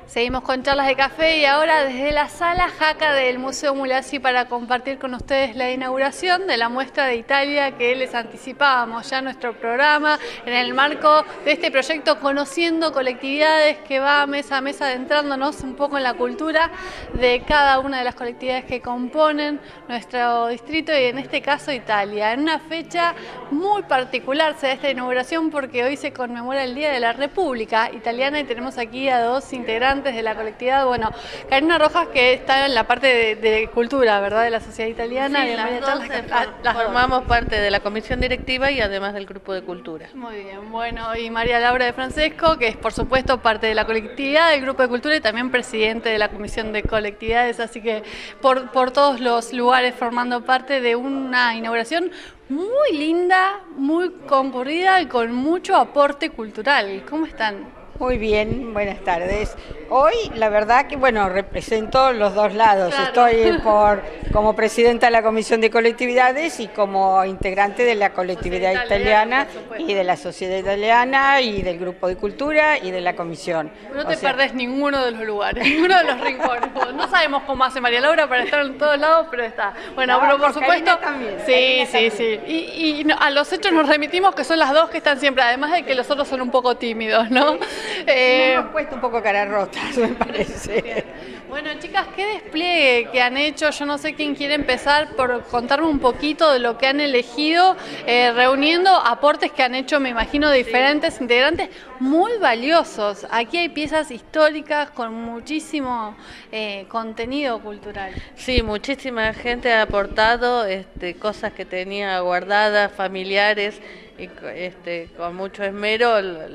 Seguimos con charlas de café y ahora desde la sala Jaca del Museo Mulazzi para compartir con ustedes la inauguración de la muestra de Italia que les anticipábamos ya en nuestro programa en el marco de este proyecto Conociendo Colectividades, que va mes a mes adentrándonos un poco en la cultura de cada una de las colectividades que componen nuestro distrito y en este caso Italia. En una fecha muy particular se da esta inauguración porque hoy se conmemora el Día de la República Italiana y tenemos aquí a dos integrantes de la colectividad. Bueno, Karina Rojas, que está en la parte de cultura, ¿verdad?, de la sociedad italiana. Sí, las formamos parte de la comisión directiva y además del grupo de cultura. Muy bien, bueno, y María Laura de Francesco, que es por supuesto parte de la colectividad, del grupo de cultura y también presidente de la comisión de colectividades, así que por todos los lugares formando parte de una inauguración muy linda, muy concurrida y con mucho aporte cultural. ¿Cómo están? Muy bien, buenas tardes. Hoy, la verdad que, bueno, represento los dos lados. Claro. Estoy como presidenta de la Comisión de Colectividades y como integrante de la colectividad italiana y de la sociedad italiana y del grupo de cultura y de la comisión. No te perdés ninguno de los lugares, ninguno de los rincones. No sabemos cómo hace María Laura para estar en todos lados, pero está. Bueno, pero por supuesto. También, sí. Y a los hechos nos remitimos, que son las dos que están siempre, además de que los otros son un poco tímidos, ¿no? Nos hemos puesto un poco cara rotas, me parece. Bien. Bueno, chicas, qué despliegue que han hecho. Yo no sé quién quiere empezar por contarme un poquito de lo que han elegido, reuniendo aportes que han hecho, me imagino, de diferentes integrantes muy valiosos. Aquí hay piezas históricas con muchísimo contenido cultural. Sí, muchísima gente ha aportado cosas que tenía guardadas, familiares, y con mucho esmero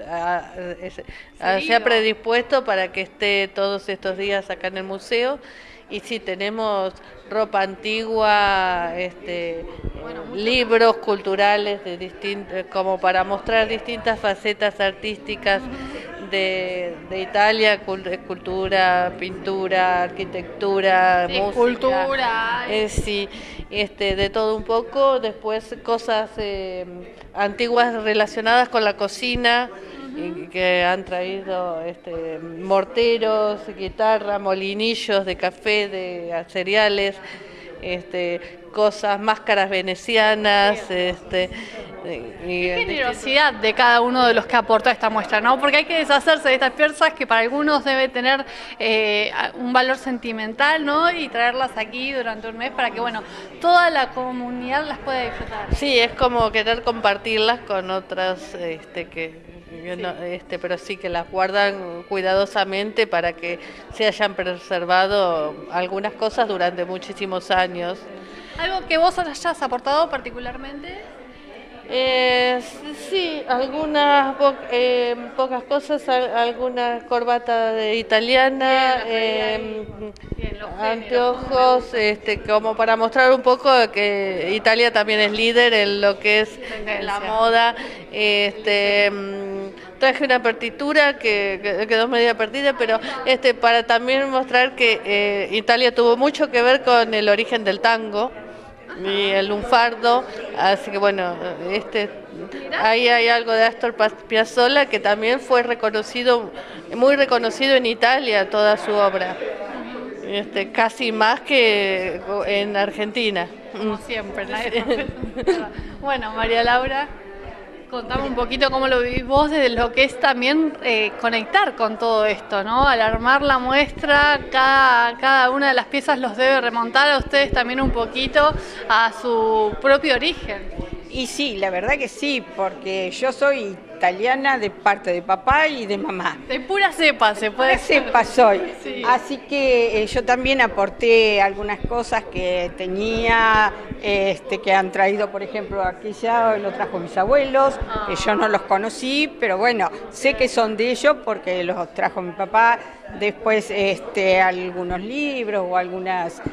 se ha predispuesto para que esté todos estos días acá en el museo. Y sí, tenemos ropa antigua, libros culturales como para mostrar distintas facetas artísticas de Italia, cultura, pintura, arquitectura, música. Cultura. Sí, de todo un poco. Después cosas antiguas relacionadas con la cocina, que han traído morteros, guitarra, molinillos de café, de cereales, máscaras venecianas, Qué generosidad de cada uno de los que aportó a esta muestra, ¿no? Porque hay que deshacerse de estas piezas que para algunos debe tener un valor sentimental, ¿no? Y traerlas aquí durante un mes para que, bueno, toda la comunidad las pueda disfrutar. Sí, es como querer compartirlas con otras pero sí que las guardan cuidadosamente para que se hayan preservado algunas cosas durante muchísimos años. ¿Algo que vos hayas aportado particularmente? Sí, algunas pocas cosas, alguna corbata italiana, anteojos, como para mostrar un poco que Italia también es líder en lo que es la moda. Traje una partitura que quedó media perdida, pero para también mostrar que Italia tuvo mucho que ver con el origen del tango y el lunfardo, así que bueno, ahí hay algo de Astor Piazzolla, que también fue muy reconocido en Italia, toda su obra, casi más que en Argentina. Como siempre, Bueno, María Laura, contame un poquito cómo lo vivís vos, desde lo que es también conectar con todo esto, ¿no? Al armar la muestra, cada una de las piezas los debe remontar a ustedes también un poquito a su propio origen. Y sí, la verdad que sí, porque yo soy italiana de parte de papá y de mamá. De pura cepa, se puede decir. Cepa soy. Sí. Así que yo también aporté algunas cosas que tenía, que han traído, por ejemplo, aquí ya lo trajo mis abuelos, que yo no los conocí, pero bueno, sé que son de ellos porque los trajo mi papá. Después algunos libros o algún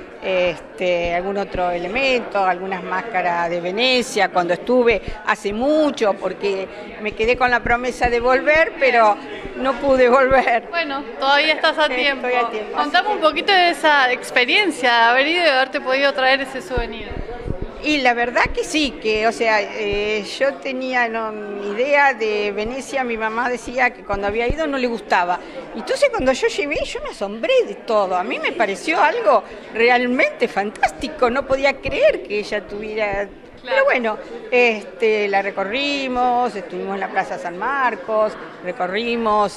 otro elemento, algunas máscaras de Venecia, cuando estuve hace mucho, porque me quedé con la promesa de volver, pero no pude volver. Bueno, todavía estás a tiempo. Estoy a tiempo. Contame un poquito de esa experiencia, de haber ido y de haberte podido traer ese souvenir. Y la verdad que sí, que o sea, yo tenía idea de Venecia, mi mamá decía que cuando había ido no le gustaba. Entonces cuando yo llegué, yo me asombré de todo. A mí me pareció algo realmente fantástico, no podía creer que ella tuviera... Claro. Pero bueno, la recorrimos, estuvimos en la Plaza San Marcos, recorrimos,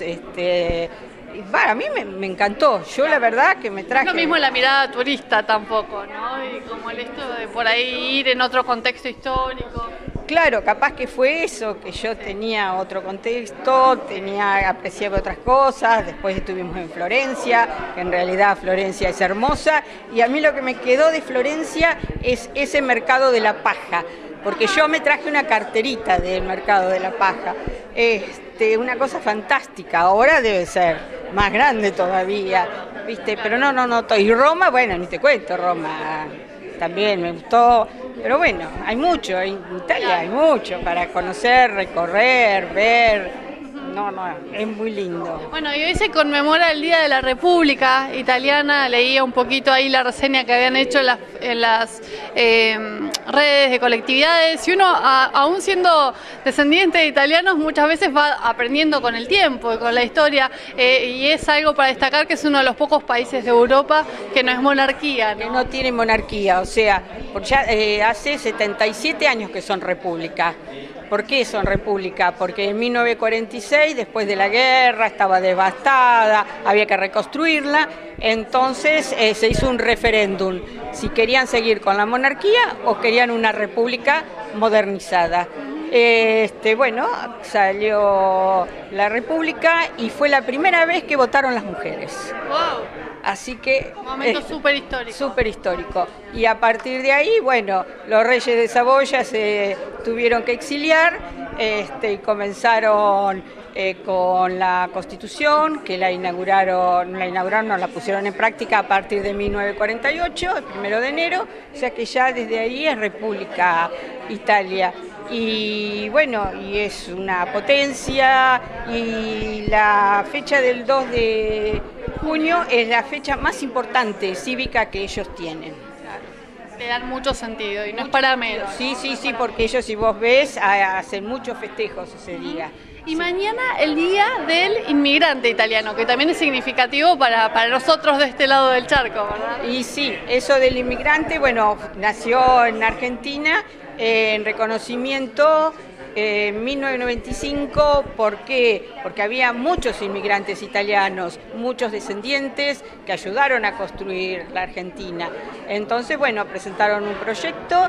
a mí me encantó. Yo la verdad que me traje... No es lo mismo la mirada turista tampoco, ¿no? Y como el esto de por ahí ir en otro contexto histórico. Claro, capaz que fue eso, que yo tenía otro contexto, apreciaba otras cosas. Después estuvimos en Florencia, que en realidad Florencia es hermosa, y a mí lo que me quedó de Florencia es ese mercado de la paja, porque yo me traje una carterita del mercado de la paja. Una cosa fantástica, ahora debe ser más grande todavía, ¿viste? Pero no, y Roma, bueno, ni te cuento, Roma también me gustó, pero bueno, hay mucho, en Italia hay mucho para conocer, recorrer, ver. No, es muy lindo. Bueno, y hoy se conmemora el Día de la República Italiana. Leía un poquito ahí la reseña que habían hecho en las redes de colectividades. Y uno, aún siendo descendiente de italianos, muchas veces va aprendiendo con el tiempo y con la historia. Y es algo para destacar que es uno de los pocos países de Europa que no es monarquía, ¿no? Que no tiene monarquía, o sea, ya hace 77 años que son república. ¿Por qué son república? Porque en 1946, después de la guerra, estaba devastada, había que reconstruirla, entonces se hizo un referéndum, si querían seguir con la monarquía o querían una república modernizada. Bueno, salió la república y fue la primera vez que votaron las mujeres. ¡Wow! Así que... Un momento súper histórico. Súper histórico. Y a partir de ahí, bueno, los reyes de Saboya se tuvieron que exiliar y comenzaron con la Constitución, que la pusieron en práctica a partir de 1948, el 1 de enero, o sea que ya desde ahí es República Italia. Y bueno, y es una potencia, y la fecha del 2 de junio es la fecha más importante cívica que ellos tienen. Le dan mucho sentido y no es para menos. Sí, porque ellos, si vos ves, hacen muchos festejos ese día. Y sí. Mañana el Día del Inmigrante Italiano, que también es significativo para nosotros de este lado del charco, ¿verdad? Y sí, eso del inmigrante, bueno, nació en Argentina en reconocimiento en 1995, ¿por qué? Porque había muchos inmigrantes italianos, muchos descendientes que ayudaron a construir la Argentina. Entonces, bueno, presentaron un proyecto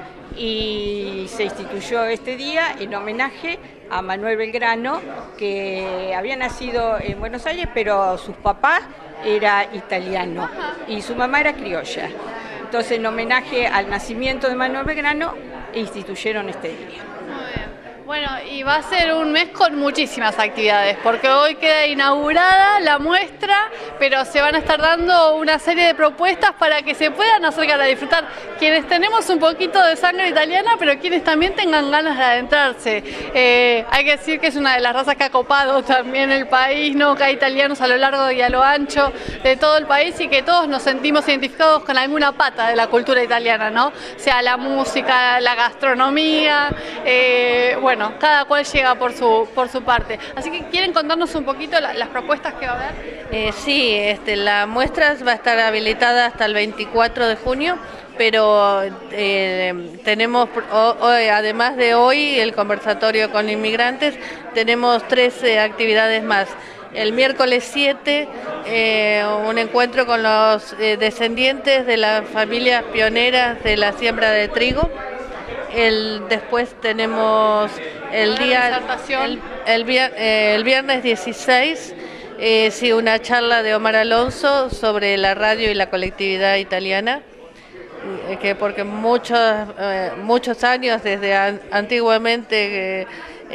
y se instituyó este día en homenaje a Manuel Belgrano, que había nacido en Buenos Aires, pero sus papás era italiano y su mamá era criolla. Entonces, en homenaje al nacimiento de Manuel Belgrano, instituyeron este día. Muy bien. Bueno, y va a ser un mes con muchísimas actividades, porque hoy queda inaugurada la muestra, pero se van a estar dando una serie de propuestas para que se puedan acercar a disfrutar quienes tenemos un poquito de sangre italiana, pero quienes también tengan ganas de adentrarse. Hay que decir que es una de las razas que ha copado también el país, ¿no? Que hay italianos a lo largo y a lo ancho de todo el país y que todos nos sentimos identificados con alguna pata de la cultura italiana, ¿no? Sea la música, la gastronomía, bueno, cada cual llega por su parte. Así que, ¿quieren contarnos un poquito las propuestas que va a haber? Sí, la muestra va a estar habilitada hasta el 24 de junio, pero tenemos hoy, además de hoy, el conversatorio con inmigrantes, tenemos 13 actividades más. El miércoles 7, un encuentro con los descendientes de las familias pioneras de la siembra de trigo. Después tenemos el viernes 16, una charla de Omar Alonso sobre la radio y la colectividad italiana, porque muchos años, desde antiguamente,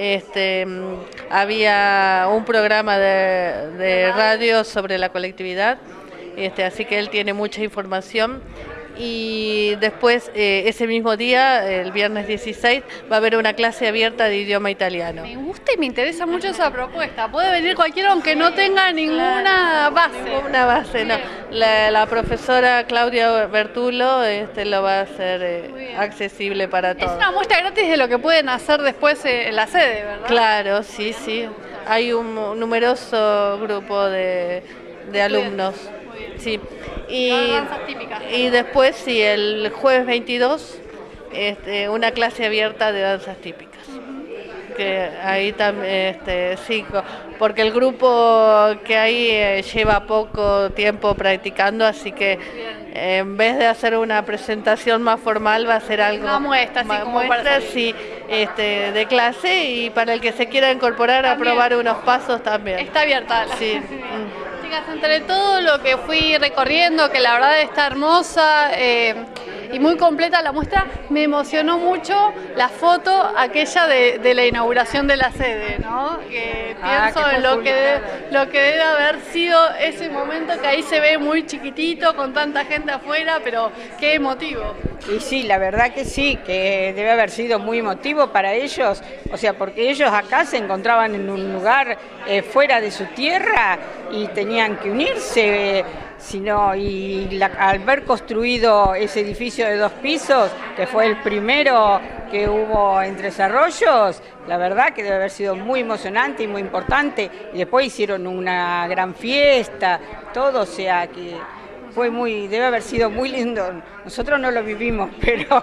había un programa de radio sobre la colectividad, así que él tiene mucha información. y después ese mismo día, el viernes 16, va a haber una clase abierta de idioma italiano. Me gusta y me interesa mucho esa propuesta. Puede venir cualquiera aunque no tenga ninguna base. Ninguna base, no. La profesora Claudia Bertulo lo va a hacer accesible para todos. Es una muestra gratis de lo que pueden hacer después en la sede, ¿verdad? Claro, sí, sí. Hay un numeroso grupo de alumnos. Sí. Danzas típicas. Y después, sí, el jueves 22, una clase abierta de danzas típicas. Que ahí también, sí, porque el grupo que hay lleva poco tiempo practicando, así que en vez de hacer una presentación más formal va a ser algo una muestra, más, así como para sí, de clase, y para el que se quiera incorporar también, a probar unos pasos también. Está abierta la sí. Chicas, entre todo lo que fui recorriendo, que la verdad está hermosa y muy completa la muestra, me emocionó mucho la foto aquella de la inauguración de la sede, ¿no? Pienso en lo que debe haber sido ese momento, que ahí se ve muy chiquitito, con tanta gente afuera, pero qué emotivo. Y sí, la verdad que sí, que debe haber sido muy emotivo para ellos, o sea, porque ellos acá se encontraban en un lugar fuera de su tierra y tenían que unirse, al ver construido ese edificio de 2 pisos, que fue el primero que hubo en Tres Arroyos, la verdad que debe haber sido muy emocionante y muy importante, y después hicieron una gran fiesta, todo, o sea que debe haber sido muy lindo. Nosotros no lo vivimos, pero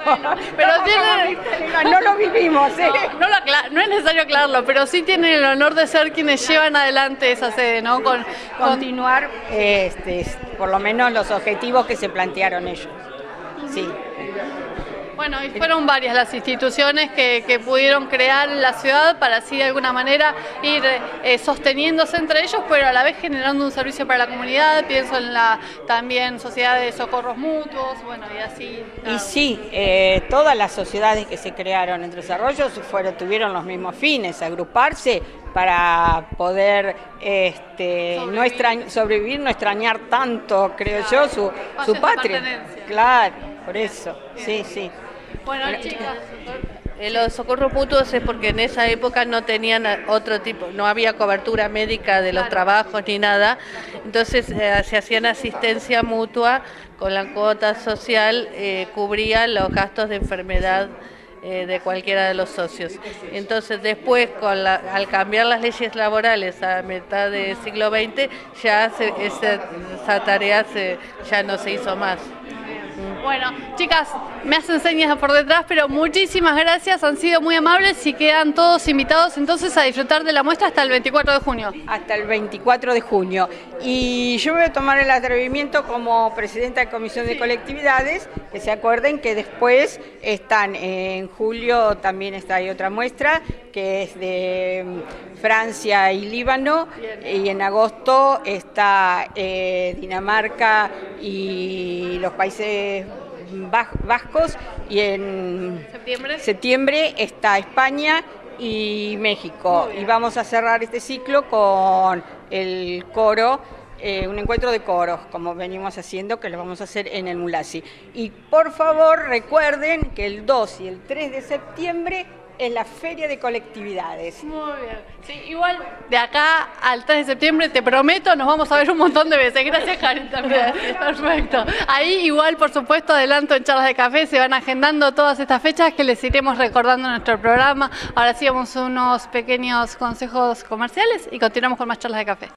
no lo vivimos. No es necesario aclararlo, pero sí tienen el honor de ser quienes llevan adelante esa sede, ¿no? Continuar por lo menos los objetivos que se plantearon ellos. Sí. Bueno, y fueron varias las instituciones que pudieron crear en la ciudad para así de alguna manera ir sosteniéndose entre ellos, pero a la vez generando un servicio para la comunidad. Pienso en la también sociedad de socorros mutuos, bueno, y así. Y sí, todas las sociedades que se crearon en Tres Arroyos tuvieron los mismos fines, agruparse para poder sobrevivir, no extrañar tanto, creo yo, su patria. Claro, por eso, sí, sí. Bueno, chicas. Los socorros mutuos es porque en esa época no tenían otro tipo, no había cobertura médica de los trabajos ni nada, entonces se hacían asistencia mutua con la cuota social, cubría los gastos de enfermedad de cualquiera de los socios. Entonces después, al cambiar las leyes laborales a mitad del siglo XX, ya esa tarea ya no se hizo más. Bueno, chicas, me hacen señas por detrás, pero muchísimas gracias, han sido muy amables y quedan todos invitados entonces a disfrutar de la muestra hasta el 24 de junio. Hasta el 24 de junio. Y yo me voy a tomar el atrevimiento como presidenta de Comisión de Colectividades, que se acuerden que después están en julio, también hay otra muestra, que es de Francia y Líbano, y en agosto está Dinamarca y los Países Vascos, y en septiembre está España y México. Y vamos a cerrar este ciclo con el coro, un encuentro de coros, como venimos haciendo, que lo vamos a hacer en el Mulasi. Y por favor recuerden que el 2 y el 3 de septiembre es la Feria de Colectividades. Muy bien. Sí, igual de acá al 3 de septiembre, te prometo, nos vamos a ver un montón de veces. Gracias, Karen, también. Perfecto. Ahí igual, por supuesto, adelanto en Charlas de Café, se van agendando todas estas fechas que les iremos recordando en nuestro programa. Ahora sí vamos a unos pequeños consejos comerciales y continuamos con más Charlas de Café.